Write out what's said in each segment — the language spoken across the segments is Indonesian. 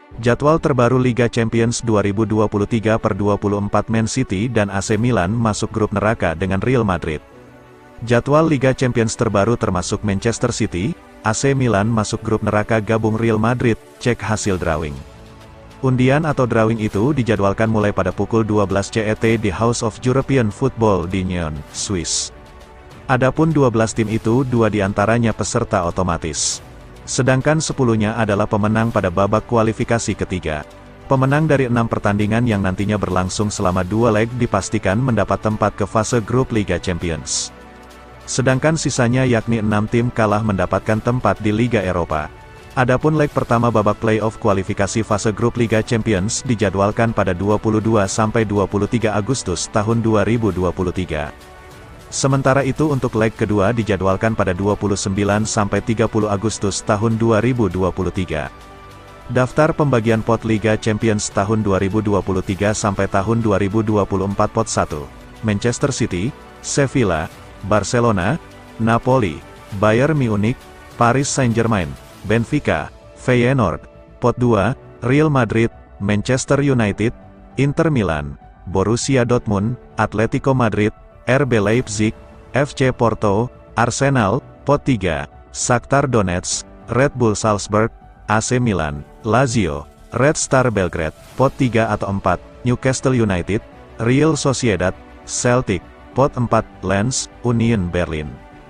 Jadwal terbaru Liga Champions 2023/24 Man City dan AC Milan masuk grup neraka dengan Real Madrid. Jadwal Liga Champions terbaru termasuk Manchester City, AC Milan masuk grup neraka gabung Real Madrid, cek hasil drawing. Undian atau drawing itu dijadwalkan mulai pada pukul 12 CET di House of European Football di Nyon, Swiss. Adapun 12 tim itu, 2 diantaranya peserta otomatis. Sedangkan 10-nya adalah pemenang pada babak kualifikasi ketiga. Pemenang dari 6 pertandingan yang nantinya berlangsung selama 2 leg dipastikan mendapat tempat ke fase grup Liga Champions. Sedangkan sisanya yakni 6 tim kalah mendapatkan tempat di Liga Eropa. Adapun leg pertama babak play-off kualifikasi fase grup Liga Champions dijadwalkan pada 22–23 Agustus tahun 2023. Sementara itu untuk leg kedua dijadwalkan pada 29–30 Agustus tahun 2023. Daftar pembagian pot Liga Champions tahun 2023 sampai tahun 2024 pot 1. Manchester City, Sevilla, Barcelona, Napoli, Bayern Munich, Paris Saint-Germain, Benfica, Feyenoord. Pot 2, Real Madrid, Manchester United, Inter Milan, Borussia Dortmund, Atletico Madrid, RB Leipzig, FC Porto, Arsenal. Pot 3, Shakhtar Donetsk, Red Bull Salzburg, AC Milan, Lazio, Red Star Belgrade. Pot 3 atau 4, Newcastle United, Real Sociedad, Celtic. Pot 4, Lens, Union Berlin.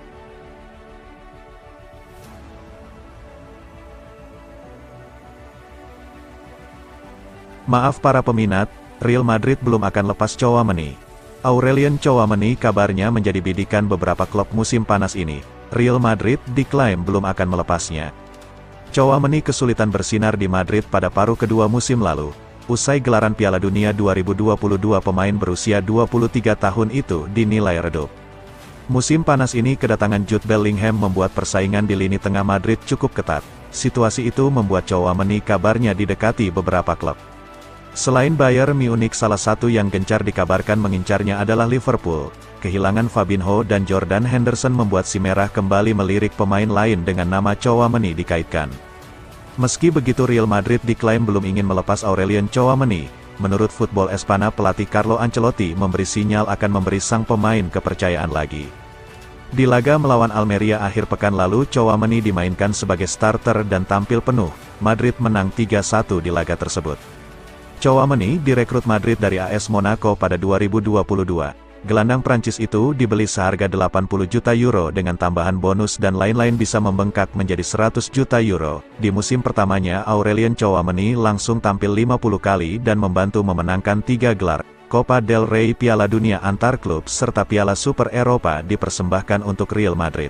Maaf para peminat, Real Madrid belum akan lepas Tchouaméni. Aurelien Tchouaméni kabarnya menjadi bidikan beberapa klub musim panas ini. Real Madrid diklaim belum akan melepasnya. Tchouaméni kesulitan bersinar di Madrid pada paruh kedua musim lalu. Usai gelaran Piala Dunia 2022, pemain berusia 23 tahun itu dinilai redup. Musim panas ini kedatangan Jude Bellingham membuat persaingan di lini tengah Madrid cukup ketat. Situasi itu membuat Tchouaméni kabarnya didekati beberapa klub. Selain Bayern Munich, salah satu yang gencar dikabarkan mengincarnya adalah Liverpool. Kehilangan Fabinho dan Jordan Henderson membuat si merah kembali melirik pemain lain dengan nama Tchouaméni dikaitkan. Meski begitu, Real Madrid diklaim belum ingin melepas Aurelien Tchouaméni. Menurut Football Espana, pelatih Carlo Ancelotti memberi sinyal akan memberi sang pemain kepercayaan lagi. Di laga melawan Almeria akhir pekan lalu, Tchouaméni dimainkan sebagai starter dan tampil penuh. Madrid menang 3-1 di laga tersebut. Tchouaméni direkrut Madrid dari AS Monaco pada 2022. Gelandang Prancis itu dibeli seharga 80 juta euro dengan tambahan bonus dan lain-lain bisa membengkak menjadi 100 juta euro. Di musim pertamanya, Aurelien Tchouaméni langsung tampil 50 kali dan membantu memenangkan 3 gelar. Copa del Rey, Piala Dunia antar klub, serta Piala Super Eropa dipersembahkan untuk Real Madrid.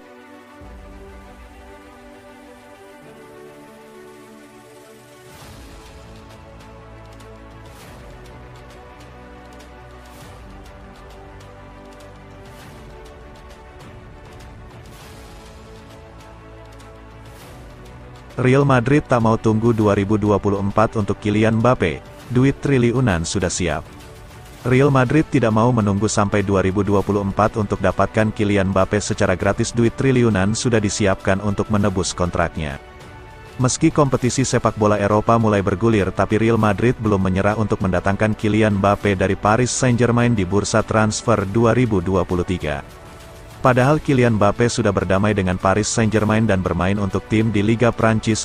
Real Madrid tak mau tunggu 2024 untuk Kylian Mbappe, duit triliunan sudah siap. Real Madrid tidak mau menunggu sampai 2024 untuk dapatkan Kylian Mbappe secara gratis. Duit triliunan sudah disiapkan untuk menebus kontraknya. Meski kompetisi sepak bola Eropa mulai bergulir, tapi Real Madrid belum menyerah untuk mendatangkan Kylian Mbappe dari Paris Saint-Germain di bursa transfer 2023. Padahal Kylian Mbappe sudah berdamai dengan Paris Saint-Germain dan bermain untuk tim di Liga Prancis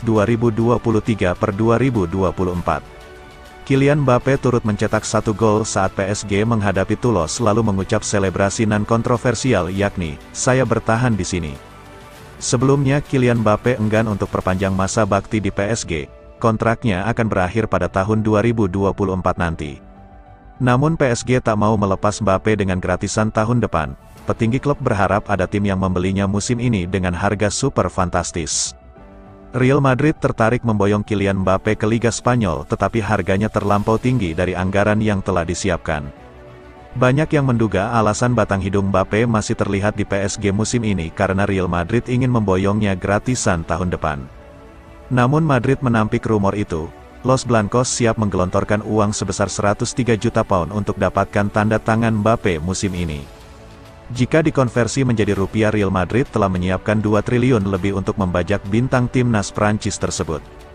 2023/2024. Kylian Mbappe turut mencetak 1 gol saat PSG menghadapi Toulouse, lalu mengucap selebrasi non kontroversial, yakni, "Saya bertahan di sini." Sebelumnya Kylian Mbappe enggan untuk perpanjang masa bakti di PSG. Kontraknya akan berakhir pada tahun 2024 nanti. Namun PSG tak mau melepas Mbappe dengan gratisan tahun depan. Petinggi klub berharap ada tim yang membelinya musim ini dengan harga super fantastis. Real Madrid tertarik memboyong Kylian Mbappe ke Liga Spanyol, tetapi harganya terlampau tinggi dari anggaran yang telah disiapkan. Banyak yang menduga alasan batang hidung Mbappe masih terlihat di PSG musim ini karena Real Madrid ingin memboyongnya gratisan tahun depan. Namun Madrid menampik rumor itu. Los Blancos siap menggelontorkan uang sebesar 103 juta pound untuk dapatkan tanda tangan Mbappe musim ini. Jika dikonversi menjadi rupiah, Real Madrid telah menyiapkan 2 triliun lebih untuk membajak bintang timnas Prancis tersebut.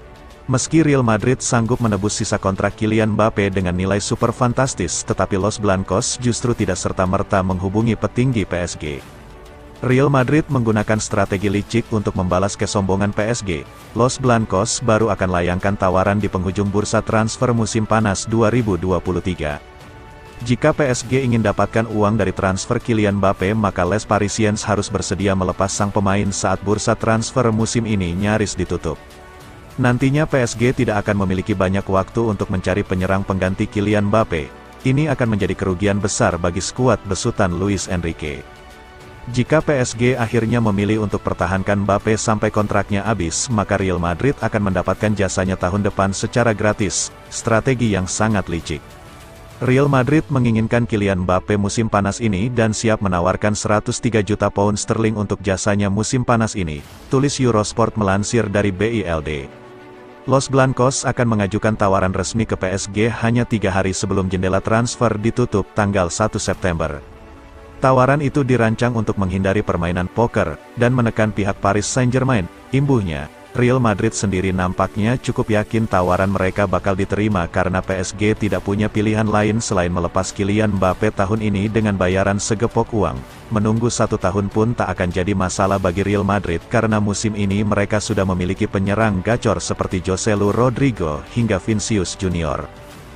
Meski Real Madrid sanggup menebus sisa kontrak Kylian Mbappe dengan nilai super fantastis, tetapi Los Blancos justru tidak serta-merta menghubungi petinggi PSG. Real Madrid menggunakan strategi licik untuk membalas kesombongan PSG. Los Blancos baru akan layangkan tawaran di penghujung bursa transfer musim panas 2023. Jika PSG ingin dapatkan uang dari transfer Kylian Mbappe, maka Les Parisiens harus bersedia melepas sang pemain saat bursa transfer musim ini nyaris ditutup. Nantinya PSG tidak akan memiliki banyak waktu untuk mencari penyerang pengganti Kylian Mbappe. Ini akan menjadi kerugian besar bagi skuad besutan Luis Enrique. Jika PSG akhirnya memilih untuk pertahankan Mbappe sampai kontraknya habis, maka Real Madrid akan mendapatkan jasanya tahun depan secara gratis, strategi yang sangat licik. Real Madrid menginginkan Kylian Mbappe musim panas ini dan siap menawarkan 103 juta pound sterling untuk jasanya musim panas ini, tulis Eurosport melansir dari BILD. Los Blancos akan mengajukan tawaran resmi ke PSG hanya 3 hari sebelum jendela transfer ditutup tanggal 1 September. Tawaran itu dirancang untuk menghindari permainan poker, dan menekan pihak Paris Saint-Germain. Imbuhnya, Real Madrid sendiri nampaknya cukup yakin tawaran mereka bakal diterima karena PSG tidak punya pilihan lain selain melepas Kylian Mbappe tahun ini dengan bayaran segepok uang. Menunggu 1 tahun pun tak akan jadi masalah bagi Real Madrid karena musim ini mereka sudah memiliki penyerang gacor seperti Joselu Rodrigo hingga Vinicius Junior.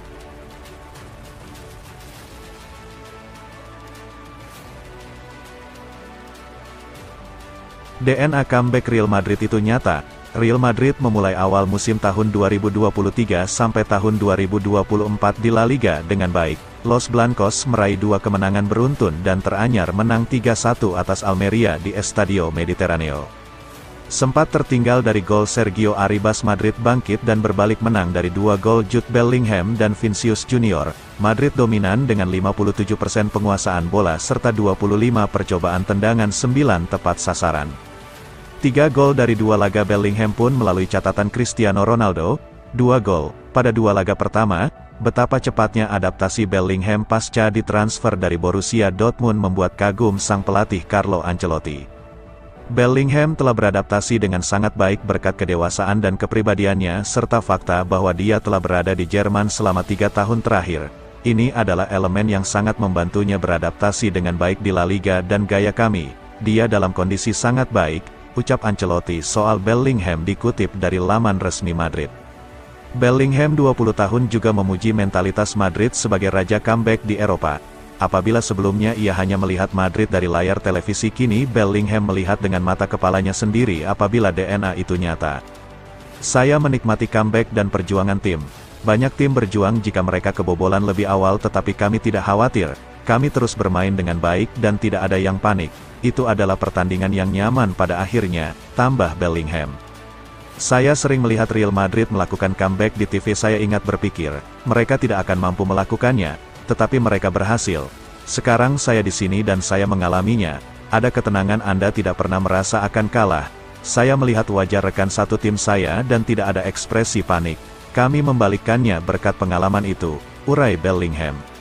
DNA comeback Real Madrid itu nyata. Real Madrid memulai awal musim tahun 2023 sampai tahun 2024 di La Liga dengan baik. Los Blancos meraih 2 kemenangan beruntun dan teranyar menang 3-1 atas Almeria di Estadio Mediterraneo. Sempat tertinggal dari gol Sergio Arribas, Madrid bangkit dan berbalik menang dari 2 gol Jude Bellingham dan Vinicius Junior. Madrid dominan dengan 57% penguasaan bola serta 25 percobaan tendangan 9 tepat sasaran. 3 gol dari 2 laga Bellingham pun melalui catatan Cristiano Ronaldo, 2 gol. Pada 2 laga pertama, betapa cepatnya adaptasi Bellingham pasca ditransfer dari Borussia Dortmund membuat kagum sang pelatih Carlo Ancelotti. Bellingham telah beradaptasi dengan sangat baik berkat kedewasaan dan kepribadiannya serta fakta bahwa dia telah berada di Jerman selama 3 tahun terakhir. Ini adalah elemen yang sangat membantunya beradaptasi dengan baik di La Liga dan gaya kami. Dia dalam kondisi sangat baik, ucap Ancelotti soal Bellingham dikutip dari laman resmi Madrid. Bellingham 20 tahun juga memuji mentalitas Madrid sebagai raja comeback di Eropa. Apabila sebelumnya ia hanya melihat Madrid dari layar televisi, kini Bellingham melihat dengan mata kepalanya sendiri apabila DNA itu nyata. Saya menikmati comeback dan perjuangan tim. Banyak tim berjuang jika mereka kebobolan lebih awal, tetapi kami tidak khawatir. Kami terus bermain dengan baik dan tidak ada yang panik. Itu adalah pertandingan yang nyaman pada akhirnya, tambah Bellingham. Saya sering melihat Real Madrid melakukan comeback di TV. Saya ingat berpikir, mereka tidak akan mampu melakukannya, tetapi mereka berhasil. Sekarang saya di sini dan saya mengalaminya. Ada ketenangan, Anda tidak pernah merasa akan kalah. Saya melihat wajah rekan satu tim saya dan tidak ada ekspresi panik. Kami membalikkannya berkat pengalaman itu, urai Bellingham.